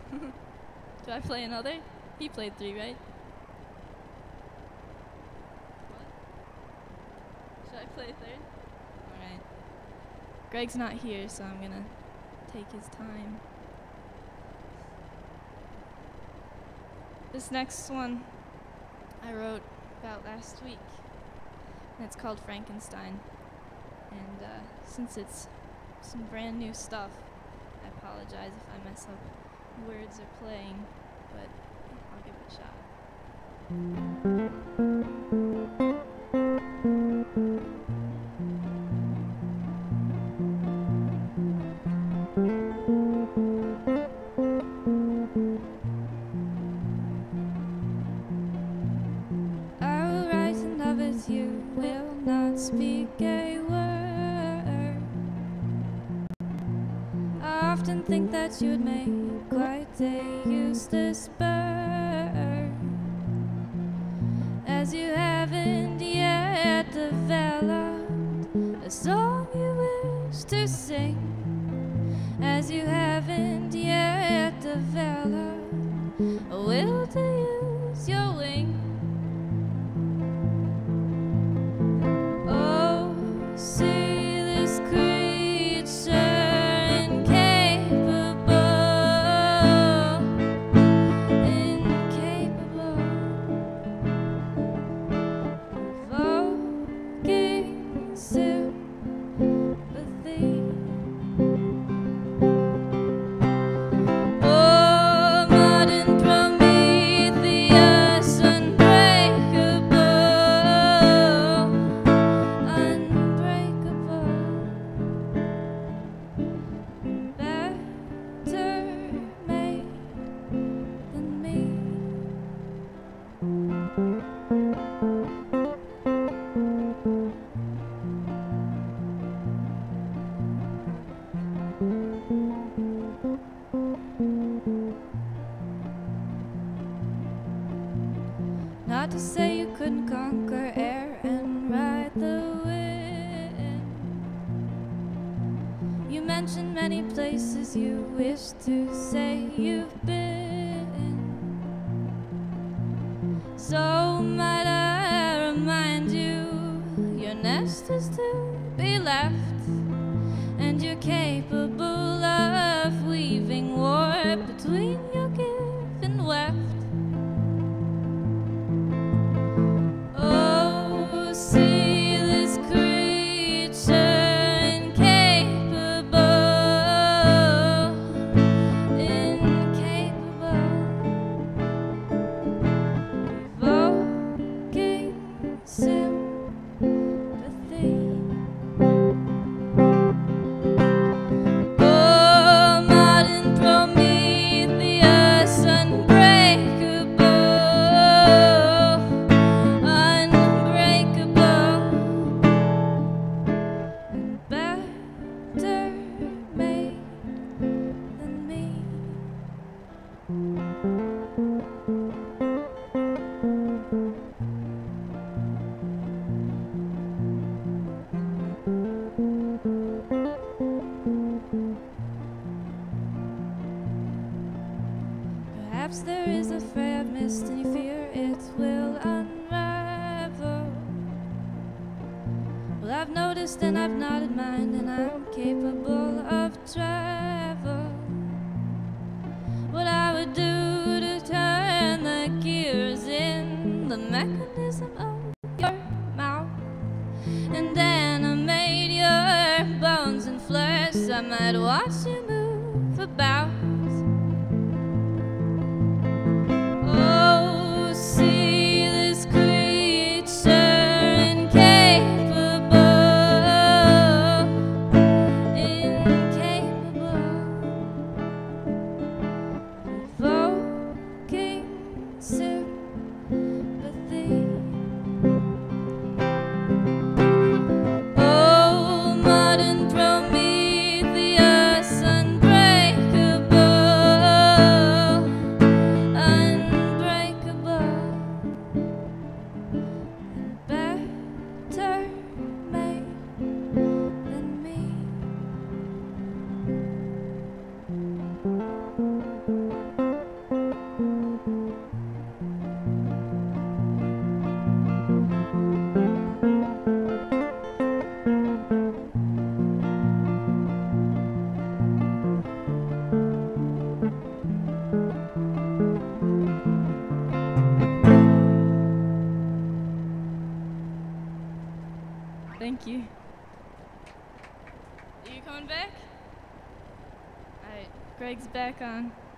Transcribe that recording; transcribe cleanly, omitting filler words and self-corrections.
Do I play another? He played 3, right? What? Should I play a third? Alright. Greg's not here, so I'm gonna take his time. This next one I wrote about last week, and it's called Frankenstein. And since it's some brand new stuff, I apologize if I mess up words or playing, but I'll give it a shot. I will write and love it, you will not speak a word. I often think that you'd make quite a useless bird, as you haven't yet developed a song you wish to sing, as you haven't yet developed a will to use your wing. Oh, see this creature not to say you couldn't conquer air and ride the wind. You mentioned many places you wish to say you've been. So might I remind you, your nest is to be left, and you're capable of weaving warp between your give and weft. Perhaps there is a fray of mist and you fear it will unravel. Well, I've noticed and I've nodded mine, and I'm capable of travel. What I would do to turn the gears in the mechanism of your mouth and animate your bones and flesh, I might watch you move about. Sun Thank you. Are you coming back? Alright, Greg's back on.